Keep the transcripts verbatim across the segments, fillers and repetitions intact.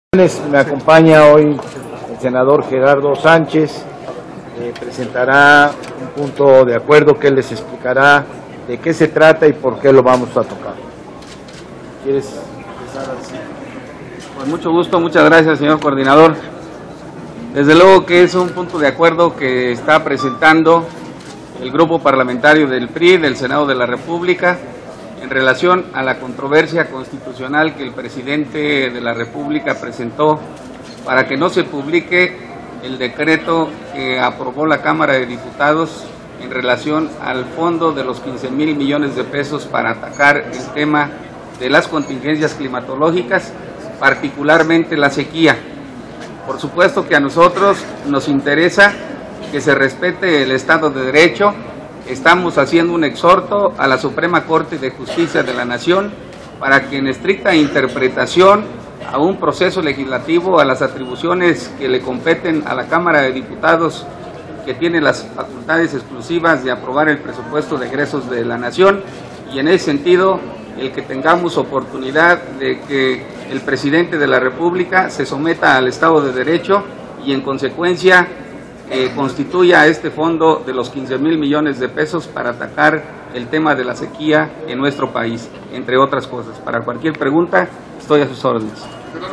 Me acompaña hoy el senador Gerardo Sánchez, eh, presentará un punto de acuerdo que él les explicará de qué se trata y por qué lo vamos a tocar. ¿Quieres empezar así? Con mucho gusto, muchas gracias, señor coordinador. Desde luego que es un punto de acuerdo que está presentando el grupo parlamentario del P R I del Senado de la República en relación a la controversia constitucional que el presidente de la República presentó para que no se publique el decreto que aprobó la Cámara de Diputados en relación al fondo de los quince mil millones de pesos para atacar el tema de las contingencias climatológicas, particularmente la sequía. Por supuesto que a nosotros nos interesa que se respete el Estado de Derecho. Estamos haciendo un exhorto a la Suprema Corte de Justicia de la Nación para que en estricta interpretación a un proceso legislativo, a las atribuciones que le competen a la Cámara de Diputados, que tiene las facultades exclusivas de aprobar el presupuesto de egresos de la Nación, y en ese sentido el que tengamos oportunidad de que el presidente de la República se someta al Estado de Derecho y en consecuencia Eh, constituya este fondo de los quince mil millones de pesos para atacar el tema de la sequía en nuestro país, entre otras cosas. Para cualquier pregunta, estoy a sus órdenes.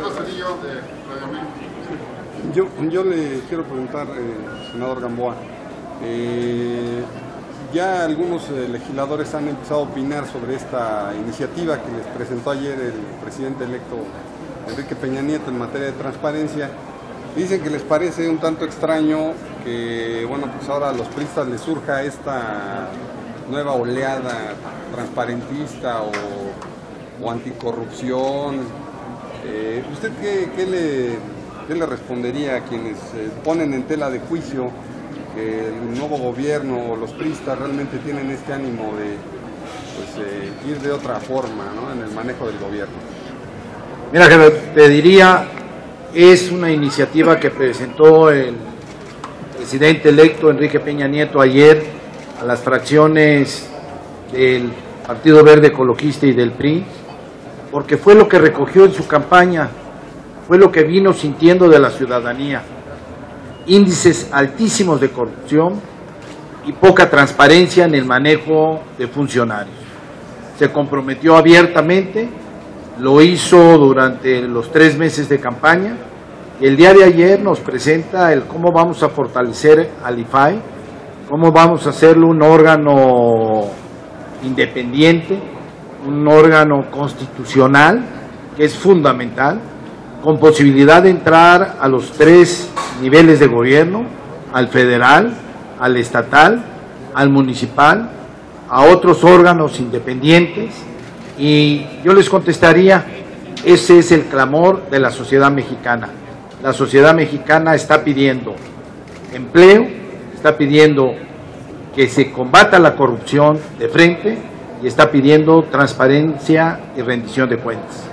Yo, yo le quiero preguntar, eh, senador Gamboa, eh, ya algunos eh, legisladores han empezado a opinar sobre esta iniciativa que les presentó ayer el presidente electo Enrique Peña Nieto en materia de transparencia. Dicen que les parece un tanto extraño que, bueno, pues ahora a los priistas les surja esta nueva oleada transparentista o, o anticorrupción. Eh, ¿Usted qué, qué, le, qué le respondería a quienes eh, ponen en tela de juicio que el nuevo gobierno o los priistas realmente tienen este ánimo de pues, eh, ir de otra forma, ¿no?, en el manejo del gobierno? Mira, que te diría... Es una iniciativa que presentó el presidente electo Enrique Peña Nieto ayer a las fracciones del Partido Verde Ecologista y del P R I, porque fue lo que recogió en su campaña, fue lo que vino sintiendo de la ciudadanía. Índices altísimos de corrupción y poca transparencia en el manejo de funcionarios. Se comprometió abiertamente, lo hizo durante los tres meses de campaña y el día de ayer nos presenta el cómo vamos a fortalecer al I F A I, cómo vamos a hacerlo un órgano independiente, un órgano constitucional que es fundamental, con posibilidad de entrar a los tres niveles de gobierno, al federal, al estatal, al municipal, a otros órganos independientes. Y yo les contestaría, ese es el clamor de la sociedad mexicana. La sociedad mexicana está pidiendo empleo, está pidiendo que se combata la corrupción de frente y está pidiendo transparencia y rendición de cuentas.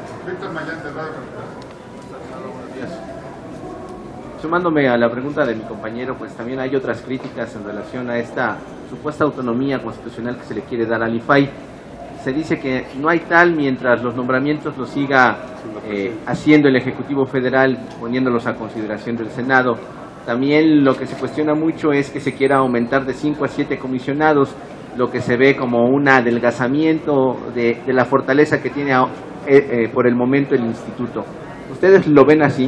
Sumándome a la pregunta de mi compañero, pues también hay otras críticas en relación a esta supuesta autonomía constitucional que se le quiere dar al I F A I. Se dice que no hay tal mientras los nombramientos los siga eh, haciendo el Ejecutivo Federal, poniéndolos a consideración del Senado. También lo que se cuestiona mucho es que se quiera aumentar de cinco a siete comisionados, lo que se ve como un adelgazamiento de, de la fortaleza que tiene eh, eh, por el momento el Instituto. ¿Ustedes lo ven así?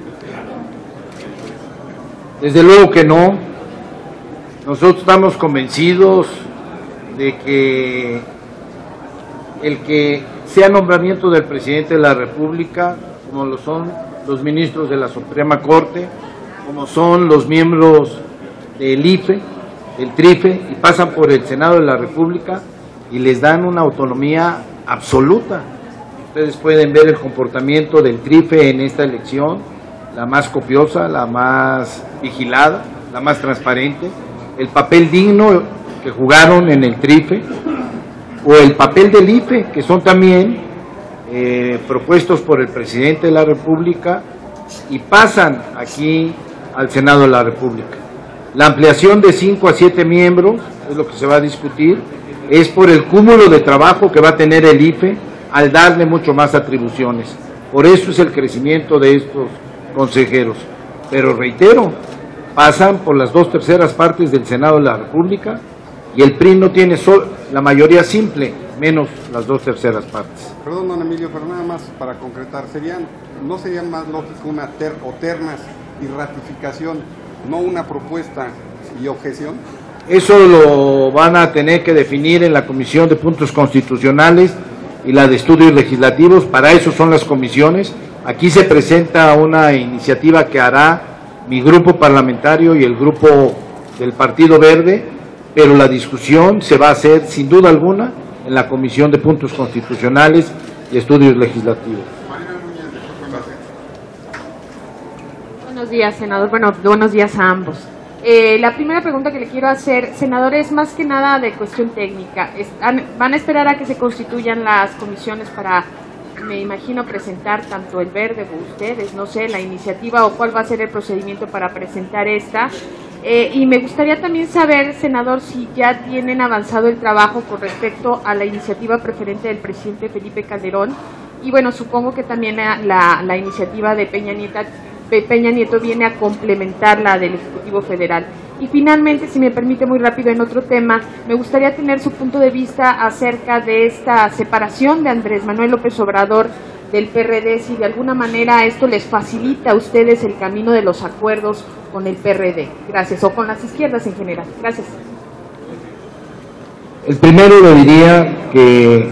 Desde luego que no. Nosotros estamos convencidos de que el que sea nombramiento del presidente de la República, como lo son los ministros de la Suprema Corte, como son los miembros del I F E, del T R I F E, y pasan por el Senado de la República y les dan una autonomía absoluta. Ustedes pueden ver el comportamiento del T R I F E en esta elección, la más copiosa, la más vigilada, la más transparente, el papel digno que jugaron en el T R I F E, o el papel del I F E, que son también eh, propuestos por el presidente de la República y pasan aquí al Senado de la República. La ampliación de cinco a siete miembros, es lo que se va a discutir, es por el cúmulo de trabajo que va a tener el I F E al darle mucho más atribuciones. Por eso es el crecimiento de estos consejeros. Pero reitero, pasan por las dos terceras partes del Senado de la República y el P R I no tiene sol, la mayoría simple, menos las dos terceras partes. Perdón, don Emilio, pero nada más para concretar, ¿serían, ¿no sería más lógico una ter o ternas y ratificación, no una propuesta y objeción? Eso lo van a tener que definir en la Comisión de Puntos Constitucionales y la de Estudios Legislativos. Para eso son las comisiones. Aquí se presenta una iniciativa que hará mi grupo parlamentario y el grupo del Partido Verde, pero la discusión se va a hacer sin duda alguna en la Comisión de Puntos Constitucionales y Estudios Legislativos. Buenos días, senador. Bueno, buenos días a ambos. Eh, la primera pregunta que le quiero hacer, senador, es más que nada de cuestión técnica. Están, ¿Van a esperar a que se constituyan las comisiones para, me imagino, presentar tanto el Verde o ustedes, no sé, la iniciativa, o cuál va a ser el procedimiento para presentar esta? Eh, y me gustaría también saber, senador, si ya tienen avanzado el trabajo con respecto a la iniciativa preferente del presidente Felipe Calderón, y bueno, supongo que también la, la, la iniciativa de Peña Nieto, Peña Nieto viene a complementar la del Ejecutivo Federal. Y finalmente, si me permite muy rápido en otro tema, me gustaría tener su punto de vista acerca de esta separación de Andrés Manuel López Obrador del P R D, si de alguna manera esto les facilita a ustedes el camino de los acuerdos con el P R D. Gracias, o con las izquierdas en general. Gracias. El primero le diría que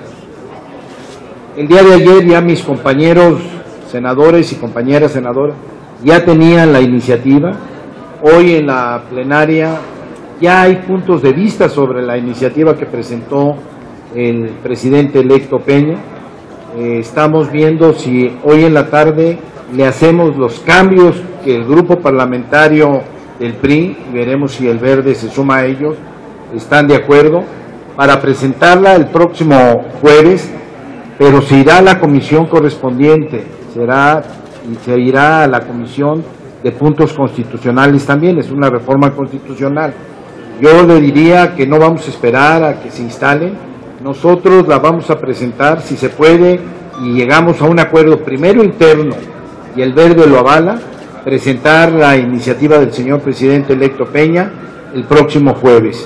el día de ayer ya mis compañeros senadores y compañeras senadoras ya tenían la iniciativa. Hoy en la plenaria ya hay puntos de vista sobre la iniciativa que presentó el presidente electo Peña. Eh, estamos viendo si hoy en la tarde le hacemos los cambios que el grupo parlamentario del P R I, y veremos si el Verde se suma a ellos, están de acuerdo, para presentarla el próximo jueves, pero se irá a la comisión correspondiente, será y se irá a la Comisión de Puntos Constitucionales también, es una reforma constitucional. Yo le diría que no vamos a esperar a que se instalen, nosotros la vamos a presentar si se puede y llegamos a un acuerdo primero interno y el Verde lo avala, presentar la iniciativa del señor presidente electo Peña el próximo jueves.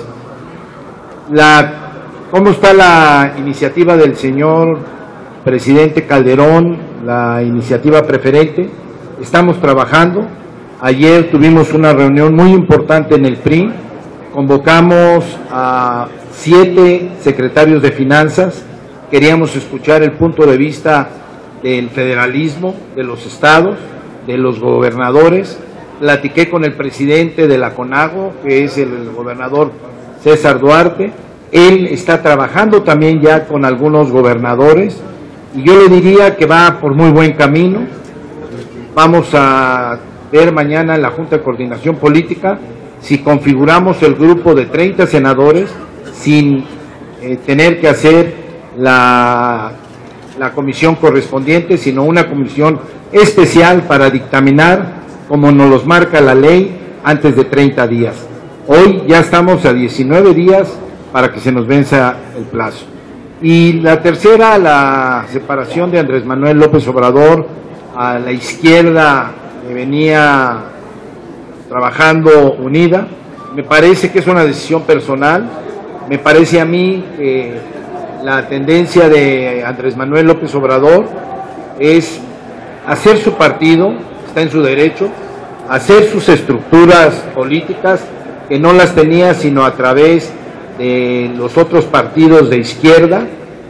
La, ¿Cómo está la iniciativa del señor presidente Calderón, la iniciativa preferente? Estamos trabajando. Ayer tuvimos una reunión muy importante en el P R I, convocamos a siete secretarios de finanzas, queríamos escuchar el punto de vista del federalismo, de los estados, de los gobernadores. Platiqué con el presidente de la CONAGO, que es el gobernador César Duarte. Él está trabajando también ya con algunos gobernadores y yo le diría que va por muy buen camino. Vamos a ver mañana en la Junta de Coordinación Política si configuramos el grupo de treinta senadores sin eh, tener que hacer la, la comisión correspondiente, sino una comisión especial para dictaminar, como nos los marca la ley, antes de treinta días. Hoy ya estamos a diecinueve días para que se nos venza el plazo. Y la tercera, la separación de Andrés Manuel López Obrador a la izquierda que venía trabajando unida, me parece que es una decisión personal. Me parece a mí que la tendencia de Andrés Manuel López Obrador es hacer su partido, está en su derecho, hacer sus estructuras políticas, que no las tenía sino a través de los otros partidos de izquierda.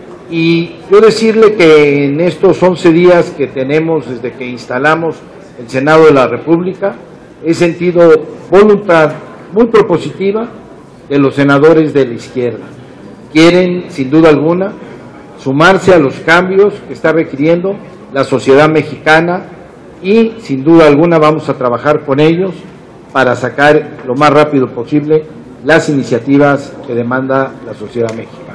Y yo decirle que en estos once días que tenemos desde que instalamos el Senado de la República, he sentido voluntad muy propositiva de los senadores de la izquierda. Quieren, sin duda alguna, sumarse a los cambios que está requiriendo la sociedad mexicana y, sin duda alguna, vamos a trabajar con ellos para sacar lo más rápido posible las iniciativas que demanda la sociedad mexicana.